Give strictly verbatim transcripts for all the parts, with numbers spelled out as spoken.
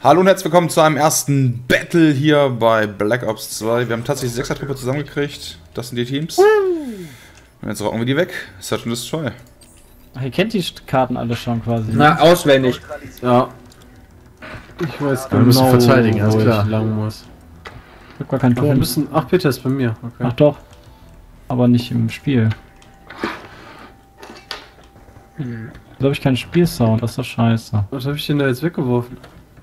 Hallo und herzlich willkommen zu einem ersten Battle hier bei Black Ops zwei. Wir haben tatsächlich sechser Truppe zusammengekriegt. Das sind die Teams. Und jetzt rocken wir die weg. Search and Destroy. Ach, ihr kennt die Karten alle schon quasi. Na, auswendig. Ja. Ich weiß genau, wir müssen verteidigen, wo alles klar. ich lang muss. Ich hab gar keinen Ach, wir Turm. müssen. Ach, Peter ist bei mir. Okay. Ach doch. Aber nicht im Spiel. Hm. Da habe ich keinen Spielsound, das ist doch scheiße. Was habe ich denn da jetzt weggeworfen?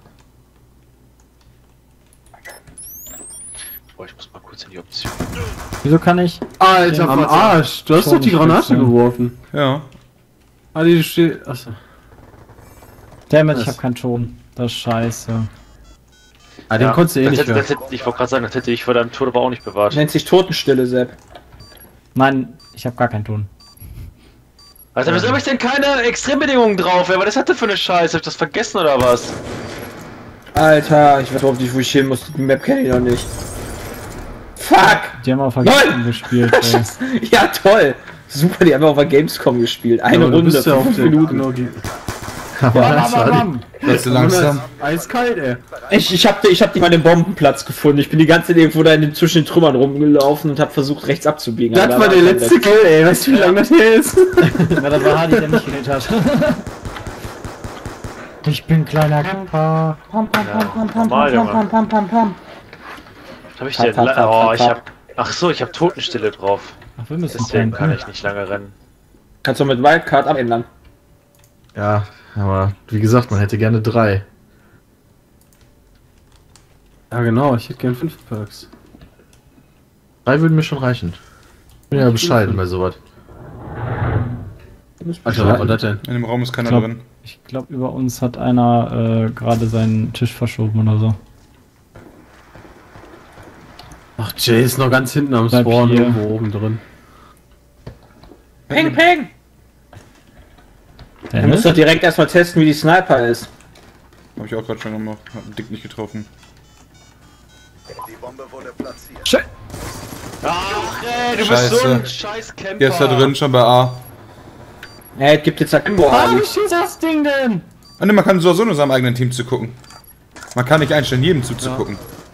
Boah, ich muss mal kurz in die Option. Wieso kann ich? Alter, am Arsch! Du hast Schon doch die nicht Granate wechseln. geworfen. Ja. Ah, die steht. Achso. Dammit, ich Was? hab keinen Ton. Das ist scheiße. Ah, den konntest du eh das nicht hätte, hören. das hätte, ich wollte gerade sagen, das hätte ich vor deinem Tod aber auch nicht bewahrt. Nennt sich Totenstille, Sepp. Nein, ich habe gar keinen Ton. Alter, wieso habe ich denn keine Extrembedingungen drauf, ey? Was ist das denn für eine Scheiße? Hab ich das vergessen oder was? Alter, ich weiß überhaupt nicht, wo ich hin muss. Die Map kenne ich noch nicht. Fuck! Die haben auch vergessen Nein! gespielt, ey. Ja, toll! Super, die haben auch bei Gamescom gespielt. Eine Ja, aber du Runde, bist ja auf fünf der Minuten. genau die. Bam, bam, bam, bam. Das ist langsam. Eiskalt, ey. Ich, ich hab, ich hab nicht mal den Bombenplatz gefunden. Ich bin die ganze Zeit irgendwo da in den, zwischen den Trümmern rumgelaufen und hab versucht, rechts abzubiegen. Das Aber da war der kein letzte Netz. Kill, ey. Weißt du, wie lange das her ist? Na, das war Hardy, der nicht genäht hat. Ich bin kleiner Camper. Pam, pam, Ja, pam, pam, pam, normal, pam, Junge. pam, pam, pam, pam. Was hab ich Tap, denn? tap, La- tap, Oh, tap, ich tap. hab. Ach so, ich hab Totenstille drauf. Ach, wir müssen Deswegen kann tanken. ich nicht lange rennen. Kannst du mit Wildcard abändern. Ja, aber wie gesagt, man hätte gerne drei. Ja, genau, ich hätte gern fünf Perks. Drei würden mir schon reichen. Ich bin ja bescheiden bei sowas. Alter, was war das denn? In dem Raum ist keiner Ich glaub- drin. Ich glaube, über uns hat einer äh, gerade seinen Tisch verschoben oder so. Ach, Jay ist noch ganz hinten am Bleib Spawn, hier. irgendwo oben drin. Peng, peng! Der Du musst doch direkt erstmal testen, wie die Sniper ist. Hab ich auch gerade schon gemacht. Hab einen Dick nicht getroffen. Die Bombe wurde platziert. Ach ey, du Scheiße. bist so ein scheiß Camper. Der ist da drin, schon bei A. Ja, es gibt jetzt Akimbo, Ah, Ali. wie schießt das Ding denn? Ah, ne, man kann so so nur seinem eigenen Team zugucken. Man kann nicht einstellen, jedem zuzugucken.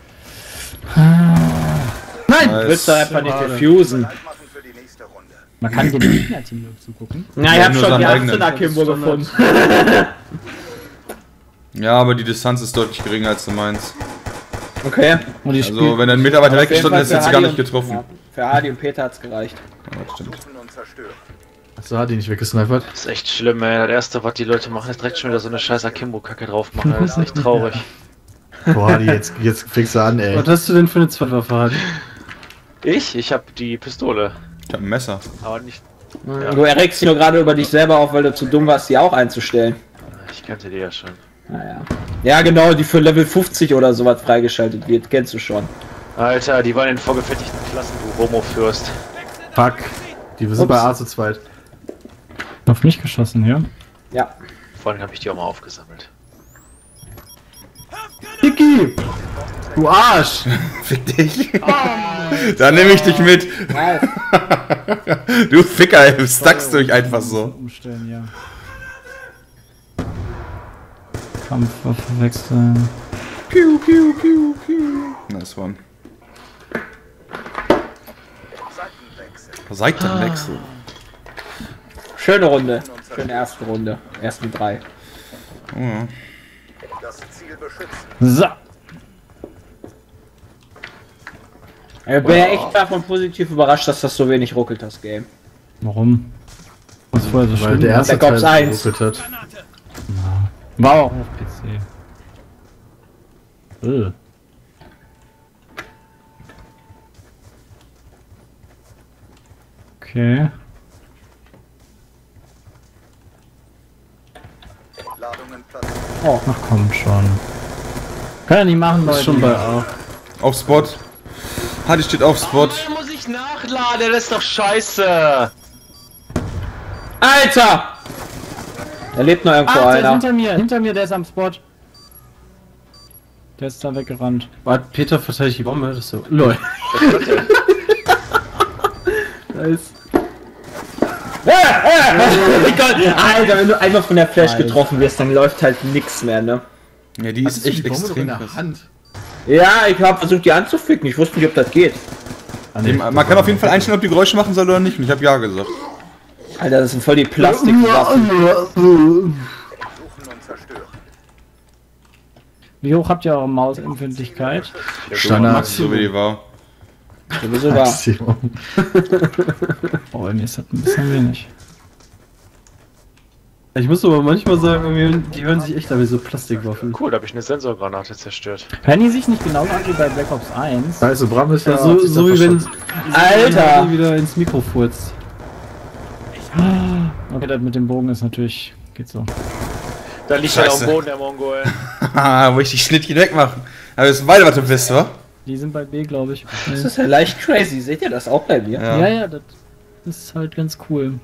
Nein! Nice. Du willst doch einfach nicht defusen. Machen für die nächste Runde. Man kann dem Gegnerteam nur zugucken. Na, ich Ja, hab nur schon die seinen achtzehn eigenen. Akimbo gefunden. Ja, aber die Distanz ist deutlich geringer als du meinst. Okay. Und die Also, spielt wenn ein Mitarbeiter Auf jeden weggestanden Fall ist, für hätte sie gar Hardy nicht und- getroffen. Ja, für Hardy und Peter hat's gereicht. Ja, das stimmt. Suchen und zerstören. Achso, hat die nicht weggesnipert? Das ist echt schlimm, ey. Das erste, was die Leute machen, ist direkt schon wieder so eine scheiß Akimbo-Kacke drauf machen. Das ist echt traurig. Boah, die jetzt, jetzt fängst du an, ey. Was hast du denn für eine Zweitwaffe, Hardy? Ich? Ich hab die Pistole. Ich hab ein Messer. Aber nicht. Du erregst dich nur gerade über dich selber auf, weil du zu dumm warst, die auch einzustellen. Ich kannte die ja schon. Naja. Ja, genau, die für Level fünfzig oder sowas freigeschaltet wird. Kennst du schon. Alter, die waren in vorgefertigten Klassen, du Homo-Fürst. Fuck. Die wir sind Ups. bei A zu zweit. auf mich geschossen hier. Ja. Vorhin habe ich die auch mal aufgesammelt. Dicky! Du Arsch! Fick dich. Da nehme ich dich mit. Nice. Du Ficker, ey, stackst du dich einfach so. Umstellen, ja. Kampfwaffe wechseln. Piu, piu, piu, piu. Nice one. Seitenwechsel. Schöne Runde. Schöne erste Runde. Ersten drei. Oh, ja. Das Ziel beschützen. So. Ich bin ja echt davon positiv überrascht, dass das so wenig ruckelt, das Game. Warum? Was vorher so Weil schlimm der war? erste Black Ops Teil eins. geruckelt hat. War auch auf P C. Äh. Okay. Ladungen platziert. Ach komm schon. Kann er nicht machen, Leute. Ist schon bei A. Auf Spot. Hardy steht auf Spot. Da muss ich nachladen, das ist doch scheiße. Alter! Da lebt noch irgendwo Ah, der ist einer. hinter mir, hinter mir, der ist am Spot. Der ist da weggerannt. Warte, Peter verteidigt die Bombe, das ist so. Lol. Nice. Oh Gott, Alter, wenn du einmal von der Flash Alter. getroffen wirst, dann läuft halt nix mehr, ne? Ja, die ist Hattest du echt die Bombe noch extrem in der krass. Hand. Ja, ich habe versucht, die anzuficken. Ich wusste nicht, ob das geht. Ah, nee, Man kann auf jeden Fall einstellen, ob die Geräusche machen soll oder nicht. Und ich habe ja gesagt. Alter, das sind voll die Plastikwaffen. Suchen und zerstören. Wie hoch habt ihr eure Mausempfindlichkeit? Standard. So wie die war. Sowieso wahr. Maximum. Oh, bei mir ist das ein bisschen wenig. Ich muss aber manchmal sagen, irgendwie, die hören sich echt an wie so Plastikwaffen. Cool, da habe ich eine Sensorgranate zerstört. Hören die sich nicht genauso an wie bei Black Ops eins? Also Bram ist ja, Ja, so, sich so da wie wenn Alter! wenn die wieder ins Mikro furzt. Okay, das mit dem Bogen ist natürlich... geht so. Da liegt er auf Scheiße. dem Boden, der Mongol. Haha, wo ich die Schnittchen wegmachen. Aber es ist beide, was du bist, wa? Die sind bei B, glaube ich. Das ist ja leicht crazy. Seht ihr das auch bei mir? Ja. Ja, ja, das ist halt ganz cool.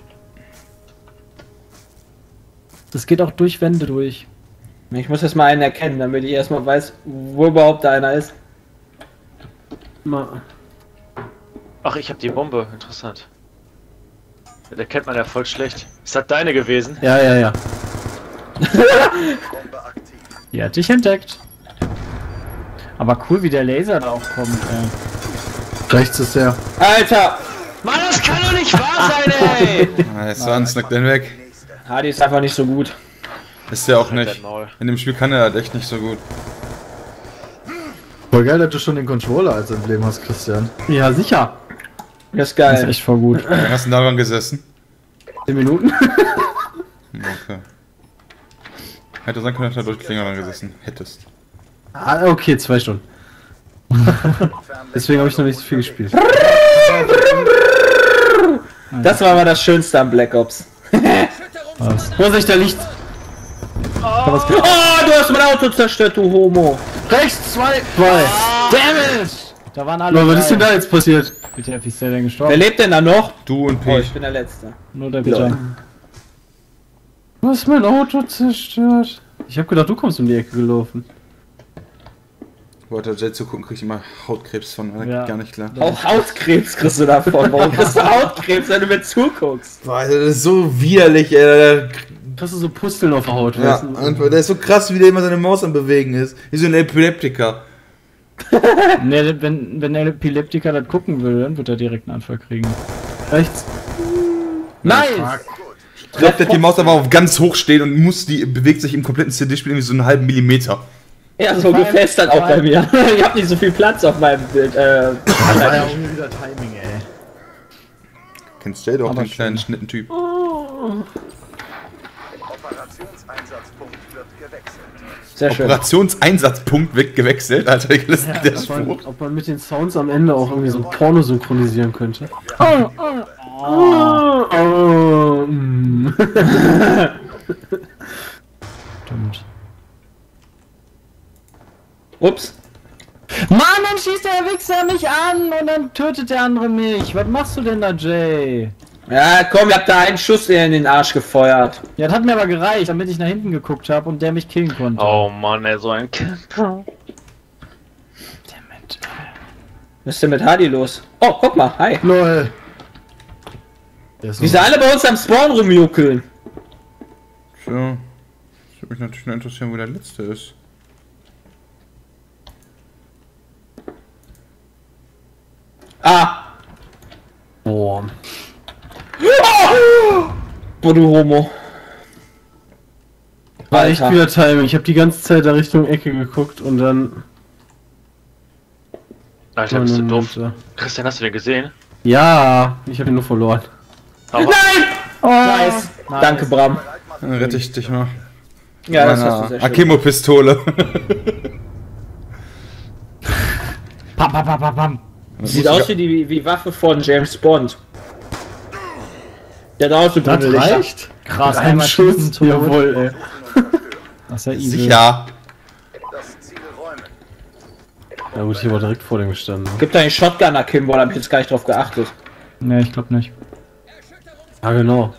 Das geht auch durch Wände durch. Ich muss jetzt mal einen erkennen, damit ich erstmal weiß, wo überhaupt da einer ist. Mal. Ach, ich habe die Bombe. Interessant. Der kennt man ja voll schlecht. Ist das deine gewesen? Ja, ja, ja. Bombe aktiv. Die hat dich entdeckt. Aber cool, wie der Laser da auch kommt, ey. Rechts ist der. Alter! Mann, das kann doch nicht wahr sein, ey! Ah, jetzt war ein Snack den weg. Hardy ist einfach nicht so gut. Ist der auch Halt nicht. dein Maul. In dem Spiel kann er halt echt nicht so gut. Voll geil, dass du schon den Controller als Emblem hast, Christian. Ja, sicher. Das ist Das ist geil. echt voll gut. Wie lange hast du daran gesessen? zehn Minuten. Okay. Hätte sein können, dass du da durch länger dran gesessen hättest. Ah, okay, zwei Stunden. Deswegen habe ich noch nicht so viel gespielt. Das war mal das Schönste am Black Ops. Was? Vorsicht, da liegt. Oh, du hast mein Auto zerstört, du Homo. Rechts, zwei. Zwei. Damn it! Da waren alle. Aber was ist denn drei. da jetzt passiert? Bitte, wie ist der denn Wer gestorben? lebt denn da noch? Du und Oh, Pete. ich bin der Letzte. Nur der Peter. Du hast mein Auto zerstört. Ich habe gedacht, du kommst um die Ecke gelaufen. Wollte Jay zugucken, krieg ich immer Hautkrebs von. Das Ja. geht gar nicht klar. Auch Hautkrebs kriegst du davon. Warum kriegst du Hautkrebs, wenn du mir zuguckst? Boah, das ist so widerlich, ey. Hast du so Pusteln auf der Haut, Ja, weißt du? und der ist so krass, wie der immer seine Maus am Bewegen ist. Wie so ein Epileptiker. Ne, wenn, wenn der Epileptiker das gucken will, dann wird er direkt einen Anfall kriegen. Rechts. Nice! Ich glaube, der hat die Maus aber auf ganz hoch stehen und muss die, bewegt sich im kompletten C D-Spiel irgendwie so einen halben Millimeter. Ja, so ungefähr ist das auch bei mir. Ich hab nicht so viel Platz auf meinem Bild. Äh, Das war ja auch wieder Timing, ey. Kennst Jay doch, Aber den schön. kleinen Schnittentyp. Operationseinsatzpunkt wird gewechselt. sehr schön. Operationseinsatzpunkt weg gewechselt, Alter, das ist der Ob man, Spruch. ob man mit den Sounds am Ende auch irgendwie so ein Porno synchronisieren könnte. Oh. Oh, oh, mm. Stimmt. Ups. Mann, dann schießt der Wichser mich an und dann tötet der andere mich. Was machst du denn da, Jay? Ja, komm, ihr habt da einen Schuss in den Arsch gefeuert. Ja, das hat mir aber gereicht, damit ich nach hinten geguckt habe und der mich killen konnte. Oh Mann, ey, so ein Kind. Dammit. Was ist denn mit Hardy los? Oh, guck mal, hi. Lol. Der ist Wie sie alle bei uns am Spawn rumjuckeln. So. Das würde mich natürlich nur interessieren, wo der letzte ist. Ah. Boah. Wo du Homo. War echt Alter. wieder Timing. Ich habe die ganze Zeit da Richtung Ecke geguckt und dann. Alter, bist du doof. Und, äh, Christian, hast du den gesehen? Ja, ich habe ihn nur verloren. Aber Nein! Oh, Nice. Danke, Bram. Dann rette ich dich mal. Ja, das hast du Meiner sehr schön. Akemo-Pistole. Pam, pam, pam, pam, pam. Sieht aus wie die wie Waffe von James Bond. Der hat auch so Das grüne Lichter. reicht? Krass, Ein einmal schießen Schuss. tot. Jawohl, ey. Das ist ja easy. Sicher. Das Ziel räumen. Na gut, ich habe direkt vor dem gestanden. Gibt da einen Shotgun Akimbo, da hab ich jetzt gar nicht drauf geachtet. Ne, ich glaube nicht. Ah, genau.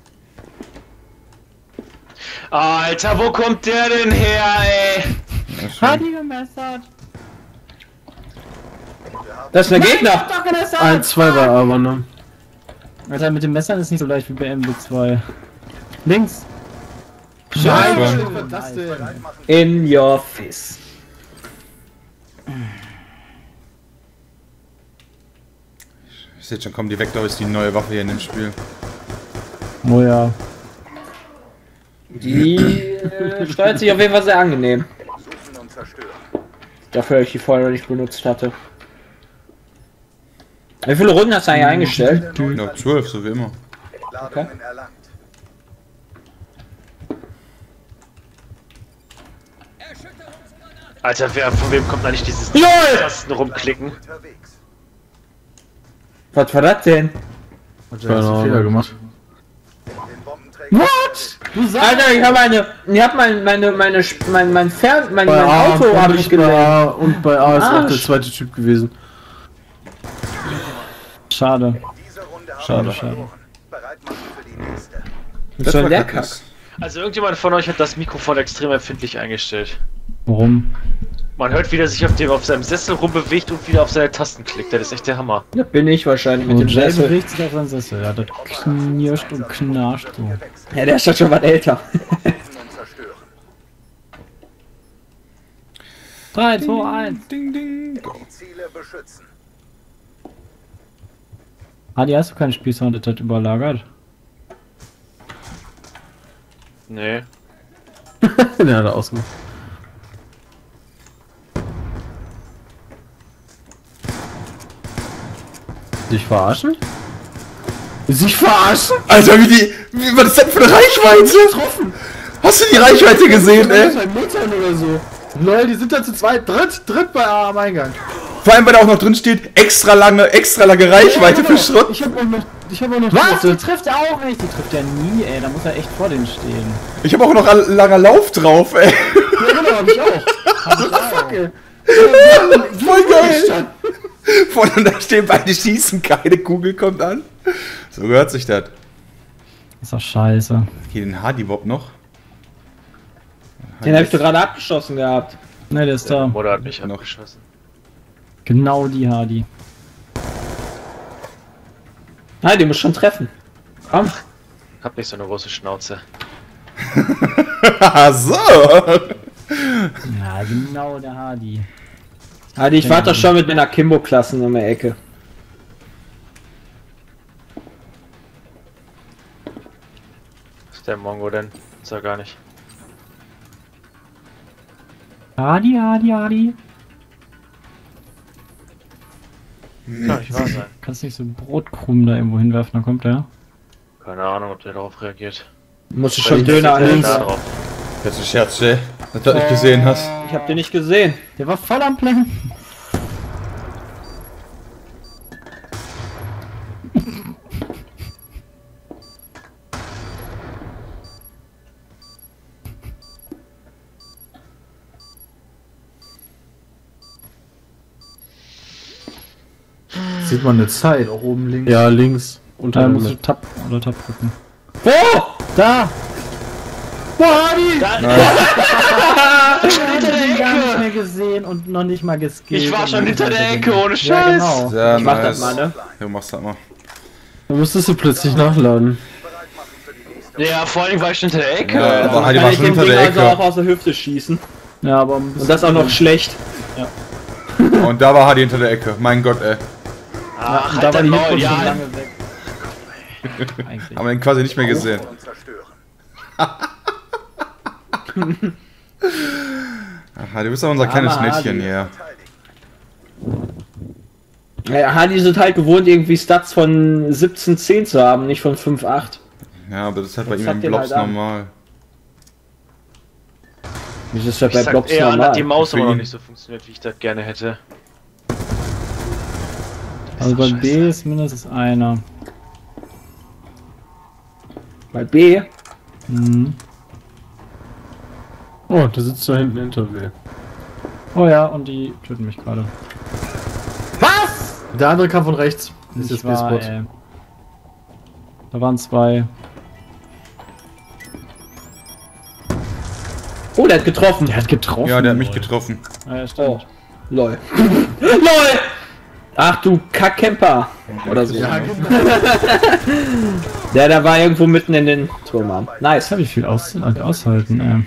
Alter, wo kommt der denn her, ey? Das schon. Hadi gemessert. Das ist der Gegner! Doch gemessert! eins, zwei war aber, ne? Alter, mit dem Messern ist nicht so leicht wie bei M W zwei. Links. Ja, Scheiße. schon. Was ist das denn? In your face. Ich sehe schon, komm, die Vector ist die neue Waffe hier in dem Spiel. Oh ja. Die äh, steuert sich auf jeden Fall sehr angenehm. Suchen und zerstören. Dafür, dass ich die vorher noch nicht benutzt hatte. Wie viele Runden hast du eigentlich eingestellt? Ja, zwölf, so wie immer. Ladungen erlangt. Alter, wer, von wem kommt eigentlich dieses LOL! Tasten rumklicken? Unterwegs. Was war das denn? Hat er jetzt einen Fehler gemacht? Den Bombenträger. What? Du sagst. Alter, ich habe meine, ich habe mein, meine, meine, Sp- mein, mein Fern, mein, mein A Auto habe ich bei gelernt. A und bei A ist auch der Arsch. zweite Typ gewesen. Schade. Diese Runde haben Schade, wir schade. verloren. Bereit machen für die nächste. Das war war der Kack. Kack. Also irgendjemand von euch hat das Mikrofon extrem empfindlich eingestellt. Warum? Man hört, wie er sich auf, dem, auf seinem Sessel rumbewegt und wieder auf seine Tasten klickt. Das ist echt der Hammer. Das bin ich wahrscheinlich mit Und dem Jay Sessel. bewegt sich auf seinen Sessel. Ja, das knirscht und knarscht so. Gewechselt. Ja, der ist doch schon was älter. Suchen und zerstören. drei, zwei, eins. Ding, ding, go. Die Ziele beschützen. Hadi, hast du keinen Spielsound, das hat überlagert? Nee. Der hat er ausgemacht. Dich verarschen? Sich verarschen? Alter, wie die. Wie, was ist das für eine Reichweite? Hast du die Reichweite gesehen, ey? Zwei Metern oder so. Lol, die sind da zu zweit. Dritt, dritt bei A am Eingang. Vor allem, weil da auch noch drin steht, extra lange, extra lange Reichweite für Schrott. Ich hab auch noch, ich hab auch noch Was? Die Schritte. trifft er auch nicht. Die trifft er nie, ey. Da muss er echt vor denen stehen. Ich habe auch noch ein langer Lauf drauf, ey. Ja, genau, hab ich auch. Hab ich auch. Fuck, ey. Voll geil. Vor allem, da stehen beide schießen, keine Kugel kommt an. So gehört sich das. Ist doch scheiße. Hier den Hardy überhaupt noch? Den habe ich doch gerade abgeschossen gehabt. Ne, der ist Der da. Mutter hat mich Noch. abgeschossen. Genau die Hadi. Nein, den muss schon treffen. Komm. Hab nicht so eine große Schnauze. Ach so. Ja, genau der Hadi. Hadi, ich warte doch schon mit meiner Kimbo-Klassen in der Ecke. Was ist der Mongo denn? Ist er gar nicht. Hadi, Hadi, Hadi. Kann nicht wahr sein. Kannst nicht so Brotkrumen da irgendwo hinwerfen, dann kommt der. Keine Ahnung, ob der darauf reagiert. Musst du schon Döner Der annehmen. da drauf. Das ist ein Scherz, Jay. Dass du das nicht gesehen hast. Ich hab den nicht gesehen. Der war voll am Plan. Sieht man eine Zeit auch oben links? Ja, links. Unter Da der musst du Map. Tab oder Tab drücken. Wo? Da! Boah, Hadi! Ich hab den gar nicht mehr gesehen und noch nicht mal geskillt. Ich war schon hinter der Ecke, ohne Scheiß. Ja, genau. Sehr Ich mach nice. das mal, ne? Du machst das mal. Da musstest du plötzlich nachladen. Bereit machen für die nächste Ja, vor allem war ich hinter der Ecke. Ja, aber Man Hardy kann war ich schon den hinter Ding der also auch Ecke. aus der Hüfte schießen. Ja, aber ein bisschen. Und das auch noch schlecht. Und da war Hardy hinter der Ecke. Mein Gott, ey. Ach, Und halt da war dein die Maul, Hitbox schon ja. lange weg. Eigentlich. Haben wir ihn quasi nicht mehr gesehen. und zerstören. Aha, du bist doch unser kleines Armer Mädchen Hardy. hier. Verteidigen. Ja, Hadi sind halt gewohnt, irgendwie Stats von siebzehn zehn zu haben, nicht von fünf acht. Ja, aber das ist halt bei Das ihm hat im den Blobs halt an. normal. Wieso ist das Ich bei sag Blobs eher an, dass die normal? Maus Für aber noch ihn. nicht so funktioniert, wie ich das gerne hätte. Also bei Scheiße. B ist mindestens einer. Bei B? Mhm. Oh, da sitzt da hinten hinter mir. Oh ja, und die töten mich gerade. Der andere kam von rechts. Das ist Ich jetzt war, B-Spot. ey. Da waren zwei. Oh, der hat getroffen. Der hat getroffen. Ja, der hat mich Lol. getroffen. Ah, ja, stimmt. Lol. LOL! Ach du Kackcamper. Oder so. Ja, genau. Der da war irgendwo mitten in den Turm. Nice. Das habe ich viel aus aushalten. Ähm.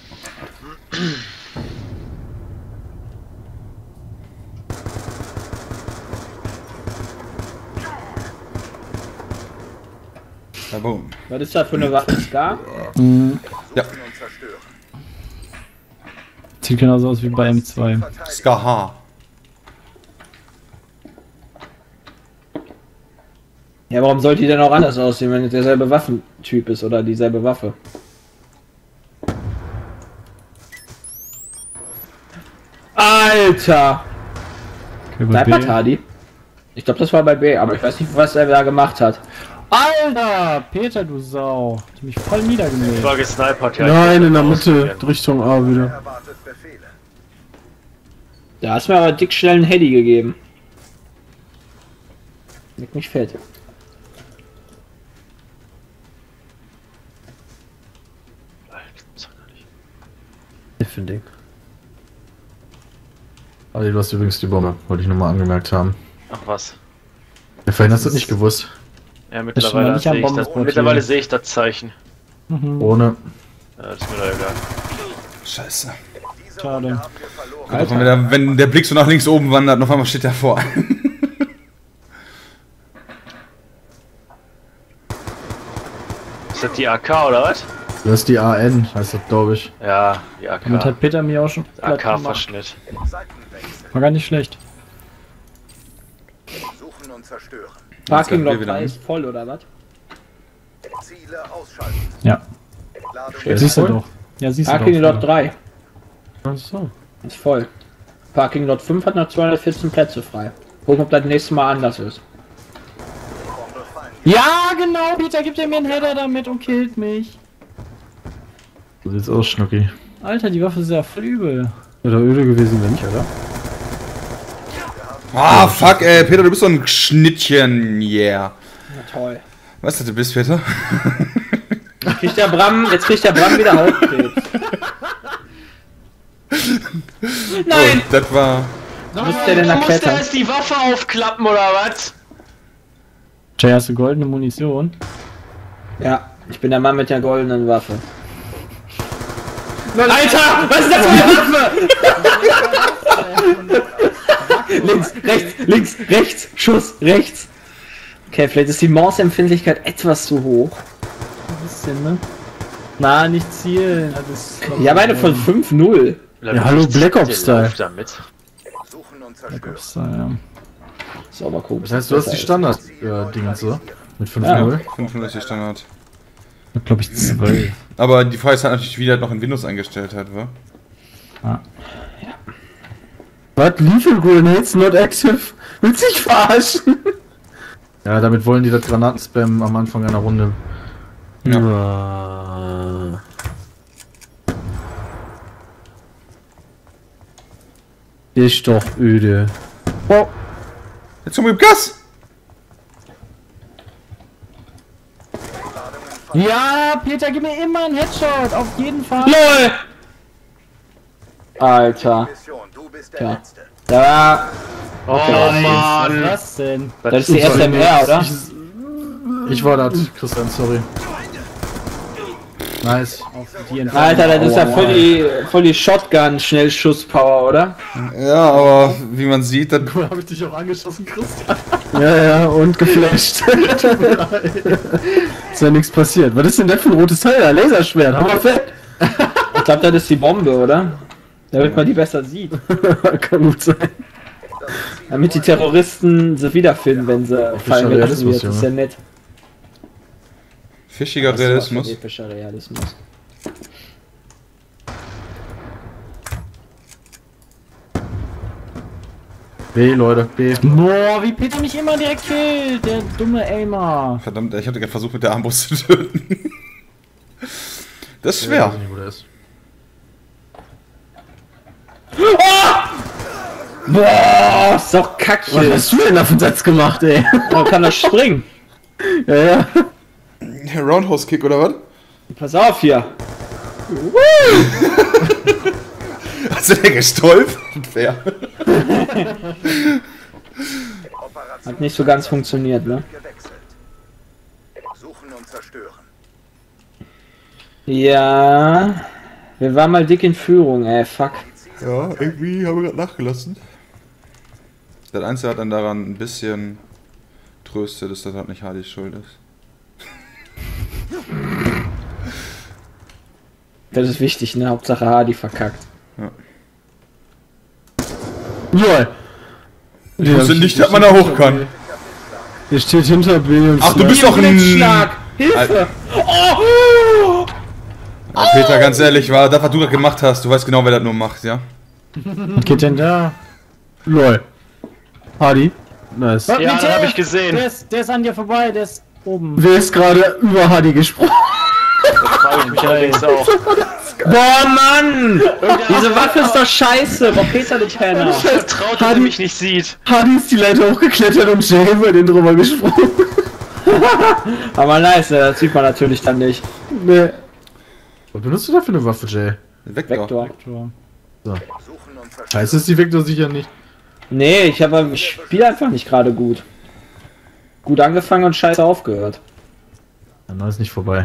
Ja, boom. Was ist das für eine Waffe? Scar? Mhm. Ja, Und zerstören. Sieht genauso aus wie bei M zwei. Verteidigen. Skaha. Ja, warum sollte die denn auch anders aussehen, wenn es derselbe Waffentyp ist oder dieselbe Waffe? Alter! Okay, bei Sniper B. Tadi? Ich glaube, das war bei B, aber ich weiß nicht, was er da gemacht hat. Alter! Peter, du Sau. Du hast mich voll Ich niedergemäht. war gesnipert, ja. Nein, ich in der muss Mitte. ausprobieren. Richtung A wieder. Erwartet Befehle. Da hast du mir aber dick schnell einen Heady gegeben. Leck mich fett. Für ein Ding. Ali, du hast übrigens die Bombe, wollte ich nochmal angemerkt haben. Ach was. Ja, vorhin hast du das nicht gewusst. Ja, schon mal mittlerweile nicht am sehe ich, das, Bombenspot mittlerweile hier. sehe ich das Zeichen. Mhm. Ohne. Ja, das ist mir doch egal. Scheiße. Diese Schade. Runde haben wir verloren. Guck mal, wenn der, wenn der Blick so nach links oben wandert, noch einmal steht der vor. Ist das die A K oder was? Das ist die A N, heißt das, glaube ich. Ja, die Damit A K. hat Peter mir auch schon platt gemacht. A K-Verschnitt. Seitenwechsel. War gar nicht schlecht. Suchen und zerstören. Parking Jetzt Lot gleich wieder drei an. ist voll, oder was? Ziele ausschalten. Ja. Ladung Ja, Siehst du voll? doch. Ja, siehst du Parking doch. Lot drei Ach so. ist voll. Parking Lot fünf hat noch zweihundertvierzehn Plätze frei. Gucken, ob das nächste Mal anders ist. Bombe fallen. Ja, genau, Peter gibt er mir einen Header damit und killt mich. So sieht's aus, Schnucki. Alter, die Waffe ist ja voll übel. Oder öde gewesen, wenn nicht, oder? Ah, fuck, ey, Peter, du bist so ein Schnittchen, yeah. Na toll. Weißt du, du bist, Peter? Jetzt kriegt der Bram, jetzt kriegt der Bram wieder Hautkrebs. Nein! Oh, das war... Was ist der denn da Muss der klettern? jetzt die Waffe aufklappen oder was? Jay, hast du goldene Munition? Ja, ich bin der Mann mit der goldenen Waffe. Alter! Was ist das für eine Waffe? Links, rechts, links, rechts, Schuss, rechts. Okay, vielleicht ist die Mausempfindlichkeit etwas zu hoch. Ein bisschen, ne? Na, nicht zielen. Das ist Ja, beide von fünf null. Ja, hallo, Black Ops Style. damit. Suchen und Black zerstören. Ops, ja. Ist aber komisch. Das heißt, du hast die Standard-Dinge so. Mit fünf Ja. null. fünfundneunzig Standard. Glaube ich zwölf. Aber die Frage ist halt natürlich, wie der noch in Windows eingestellt hat, wa? Was? Lethal Grenades not active? Willst du dich verarschen? Ja, damit wollen die das Granatenspam am Anfang einer Runde. Ja. Ist doch öde. Oh. Jetzt kommen wir im Gas! Ja, Peter, gib mir immer einen Headshot. Auf jeden Fall. LOL! Alter. Mission, du bist der Ja. Letzte. Da. Oh Was Mann! ist das denn? Das ist die S M R, oder? Ich war das, Christian, sorry. Nice. Die Entfernung. Alter, das ist ja voll die, voll die Shotgun-Schnellschusspower, oder? Ja, aber wie man sieht, dann... Cool, habe ich dich auch angeschossen, Christian. Ja, ja, und geflasht. Ist ja nichts passiert. Was ist denn das für ein rotes Teil? da? Laserschwert, hammerfett. Ich glaube, das ist die Bombe, oder? Damit man die besser sieht. Kann gut sein. Damit die Terroristen sie wiederfinden, wenn sie fallen gelassen Realismus, wird. Das ist ja nett. Fischiger Das ist Realismus. was für epischer Realismus. B, Leute, B. Boah, wie Peter mich immer direkt killt. Der dumme Aimer. Verdammt, ich hatte gerade versucht, mit der Armbrust zu töten. Das ist Ich schwer. weiß nicht, wo der ist. Boah, ist doch kacke. Was hast du denn auf den Satz gemacht, ey? Man kann das springen. Ja, ja. Roundhouse Kick oder was? Pass auf hier. Also der gestolpert? Wer? Hat nicht so ganz funktioniert, ne? gewechselt. Suchen und zerstören. Ja. Wir waren mal dick in Führung, ey, fuck. Ja, irgendwie haben wir gerade nachgelassen. Das Einzige hat dann daran ein bisschen tröstet, dass das halt nicht Hardys Schuld ist. Das ist wichtig, ne? Hauptsache Hardy verkackt. Joel. Ich wusste nicht, dass man da hoch kann. Der steht hinter B und Ach, du bist doch ein... Schlag! Hilfe! Oh! Ja, Peter, ganz ehrlich, war das, was du gerade gemacht hast, du weißt genau, wer das nur macht, ja? Was geht denn da? Lol. Hardy. Nice. Ja, Mit das der- habe ich gesehen. Der ist, der ist an dir vorbei, der ist oben. Wer ist gerade über Hardy gesprungen? Das frage ich mich allerdings auch. Boah, Mann! Diese Waffe ist doch scheiße! Boah, Peter, du Penner! Vertraut, dass er mich nicht sieht. Hardy ist die Leiter hochgeklettert und Jay über den drüber gesprungen. Aber nice, ne? Das sieht man natürlich dann nicht. Nee. Was benutzt du da für eine Waffe, Jay? Vektor. Vektor. Suchen und zerstören. Scheiße ist die Vektor sicher nicht. Nee, ich habe ich spiele einfach nicht gerade gut. Gut angefangen und scheiße aufgehört. Ja, neu ist nicht vorbei.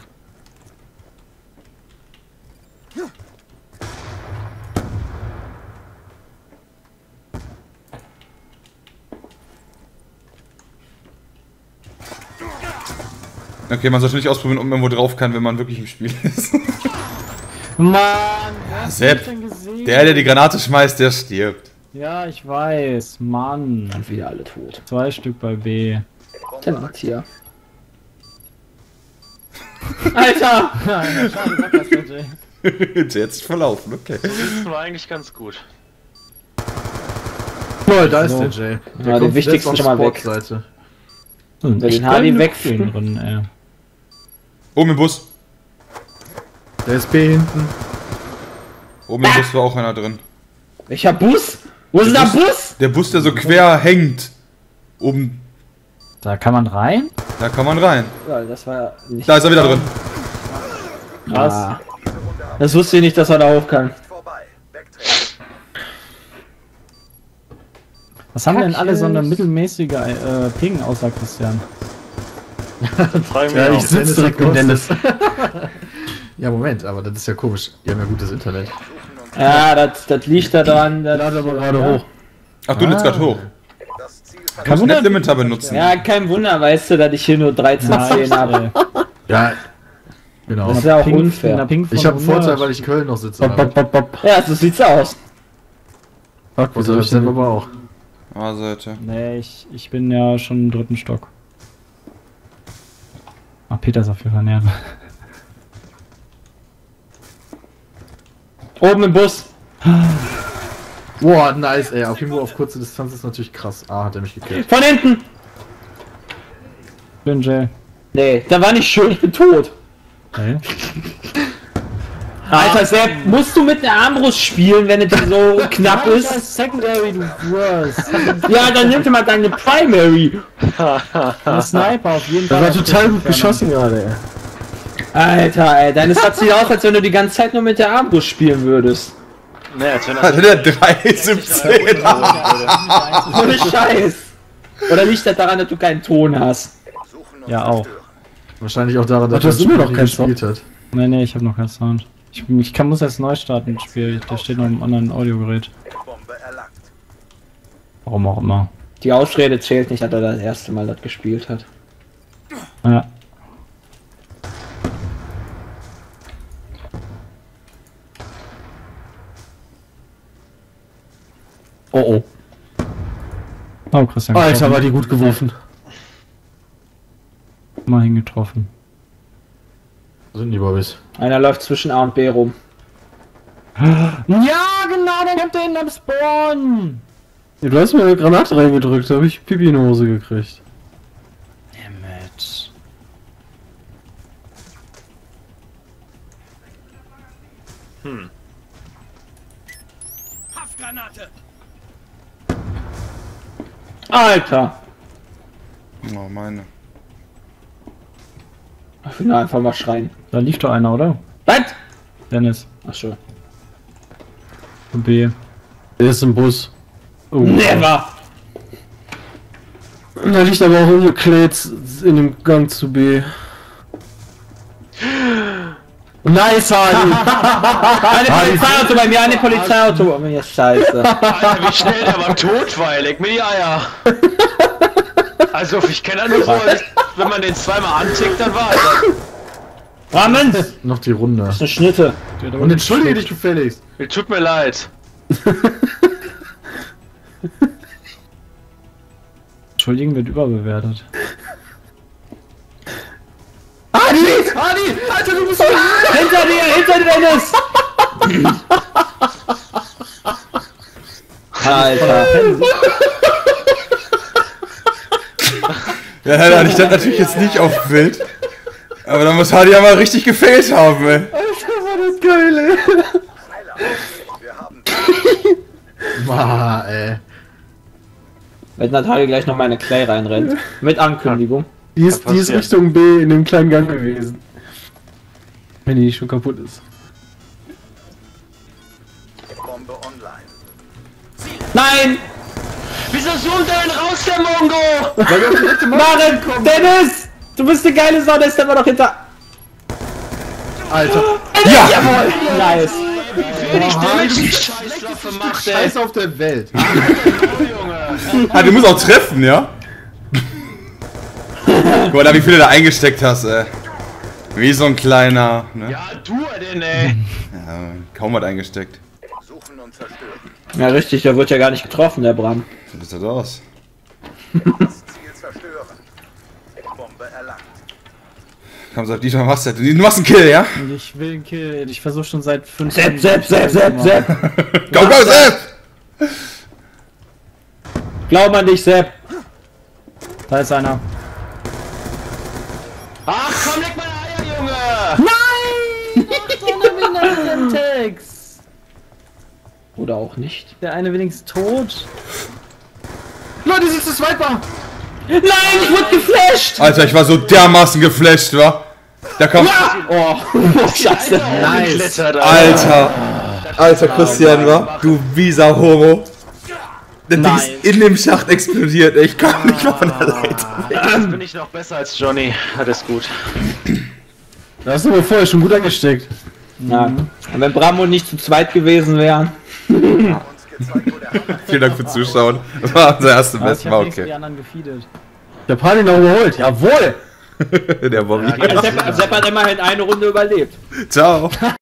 Okay, man sollte nicht ausprobieren, ob man irgendwo drauf kann, wenn man wirklich im Spiel ist. Mann, wer hat Sepp, mich denn gesehen? Der, der die Granate schmeißt, der stirbt. Ja, ich weiß. Mann. Und wieder alle tot. Zwei Stück bei B. Der hier. Alter! Ja, schade, sag das nicht, ey. Jetzt verlaufen, okay. Das war eigentlich ganz gut. Toll, da ist So. der Jay. Der Ja, den kommt wichtigsten jetzt schon auf mal weg. Sportseite. Und den ich Hardy bin wegfliegen. drin, ey. Oben im Bus. Der ist B hinten. Oben im Bus war auch einer drin. Welcher Bus? Wo ist denn der Bus? Der Bus, der so quer hängt. Oben, Da kann man rein? da kann man rein. Ja, das war nicht Da ist er wieder drin. Krass. Ah. Das wusste ich nicht, dass er da hoch kann. Vorbei. Wegtreten. Was haben denn alle so eine Kackjes. mittelmäßige äh, Ping außer Christian? Frage mich Ja, ich auch. sitze direkt mit Dennis. Ja, Moment, aber das ist ja komisch. Die haben ja gutes Internet. Ja, das, das liegt da dran. Das, Lade aber gerade hoch. Ach, du lädst grad hoch. Das Ziel Du musst Net Limiter benutzen. ja, kein Wunder, weißt du, dass ich hier nur dreizehn zehn habe. Ja, genau. Das ist ja auch Ping, unfair. einer Ping von Ich habe einen hundert. Vorteil, weil ich in Köln noch sitze. Bop, bop, bop, bop. Ja, so sieht's aus. Fuck, Und wieso hab ich das denn... aber auch. A-Seite. Nee, ich, ich bin ja schon im dritten Stock. Ach, Peter ist auf jeden Fall näher. Oben im Bus. Boah, nice, ey. Auf jeden Fall auf kurze Distanz ist natürlich krass. Ah, hat er mich gekillt. Von hinten. Bin Jay. Nee, da war nicht schön, ich bin tot. Hey. Alter, Sepp, musst du mit der Armbrust spielen, wenn es so knapp Das ist? ist Secondary, du Wurst. Ja, dann nimm dir mal deine Primary. Ein Sniper auf jeden Das Fall. war total gut geschossen gerade, ey. Alter, ey, deines hat sieht aus, als wenn du die ganze Zeit nur mit der Armbrust spielen würdest. Nee, als wenn Hatte er der drei siebzehn. Ohne Scheiß. Oder liegt das daran, dass du keinen Ton hast? Suchen und Ja, auch. zerstören. Wahrscheinlich auch daran, dass Ach, du hast das immer Spiel noch nie keinen gespielt hat. Nee, nee, ich habe noch keinen Sound. Ich, ich kann, muss jetzt neu starten, das Spiel. Der steht noch im anderen Audiogerät. Bombe erlangt. Warum auch immer. Die Ausrede zählt nicht, dass er das erste Mal das gespielt hat. Ja. Oh oh. Oh, Christian. Alter, getroffen. war die gut geworfen. Mal hingetroffen. Wo sind die Bobbys? Einer läuft zwischen A und B rum. Ja, genau, der kommt da hinten am Spawn. Ja, du hast mir eine Granate reingedrückt, da habe ich Pipi in die Hose gekriegt. Dammit. Alter. Oh, meine. Ich will nur einfach mal schreien. Da lief doch einer, oder? Was? Dennis. Ach so. B. Der ist im Bus. Oh. Never! Da liegt aber auch irgendwo Klets in dem Gang zu B. Nice, Hardy! Eine Polizeiauto bei mir, eine Polizeiauto! Oh, mir scheiße. Alter, wie schnell der war tot war, leck mir die Eier. Also, ich kenne ja nur so, wenn man den zweimal antickt, dann war er. Rahmen! Noch die Runde. Das ist eine Schnitte. Und entschuldige dich gefälligst. Mir tut mir leid. Entschuldigen wird überbewertet. Adi! Adi! Alter, du bist Hinter dir, hinter dir, Dennis! Alter. Ja, leider hatte ich das natürlich jetzt nicht auf Bild. Aber da muss Hardy ja mal richtig gefailt haben, ey. Schneller. Wir haben Ah, ey. Wenn Natalia gleich noch mal eine Clay reinrennt. Mit Ankündigung. Die ist, die ist Richtung B in dem kleinen Gang gewesen. Wenn die nicht schon kaputt ist. Bombe online. Nein! Wieso zoomt er denn raus, der Mongo? Maren! Dennis! Du bist eine geile Sau, der ist immer noch hinter. Alter. Ja! Jawohl! Nice! Wenig Damage die Scheißwaffe macht, ey. Scheiß auf der Welt. Oh, Junge. Ah, du musst auch treffen, ja? Guck mal da, wie viele du da eingesteckt hast, ey. Wie so ein kleiner, ne? Ja, du denn, ey. Ja, kaum was eingesteckt. Suchen und zerstören. Ja, richtig, der wird ja gar nicht getroffen, der Bram. Wie sieht das aus? Das Ziel zerstören. Bombe erlangt. Komm, sag, diesmal machst du das. Du machst einen Kill, ja? Ich will einen Kill. Ich versuche schon seit fünf Sepp, Sepp, Sepp, Sepp, Sepp! Go, go, Sepp! Glaub an dich, Sepp! Da ist einer. Ach, komm, leck meine Eier, Junge. Nein! Mach so eine Syntax! Oder auch nicht. Der eine wenigstens tot. Leute, das ist das Swiper! Nein, ich wurde geflasht! Alter, ich war so dermaßen geflasht, wa? Da kam... Oh, scheiße. Nice. Alter! Alter, Christian, wa? Du Visa Homo. Das Ding Nice. ist in dem Schacht explodiert, ey. Ich kam nicht mal von der Leiter. Jetzt bin ich noch besser als Johnny. Alles gut. Da hast du aber vorher schon gut angesteckt. Ja. Und wenn Bram und nicht zu zweit gewesen wären. Uns gezeigt, wo der Hammer Vielen Dank fürs Zuschauen. Das war unser erster Ah, Best, ich war hab nichts für die okay. anderen gefeedet. Der Party noch überholt. Jawohl! Der Bobby. Sepp, Sepp hat immerhin eine Runde überlebt. Ciao.